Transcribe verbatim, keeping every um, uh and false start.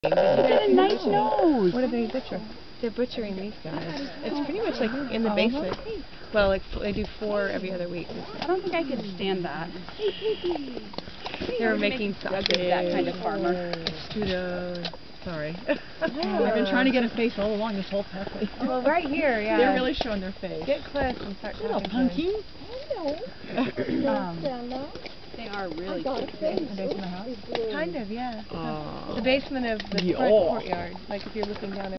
Look at a nice nose. What are they butchering? They're butchering these guys. It's pretty much like in the basement. Well, like they do four every other week. I don't think I could stand that. They're making sausage. That kind of farmer. Strudel. Sorry. I've been trying to get a face all along this whole pathway. Well, right here, yeah. They're really showing their face. Get close and start Little talking to punky. um, they are really cute. The basement of the house? Kind of, yeah. Uh, The basement of the yeah. front courtyard. Like if you're looking down at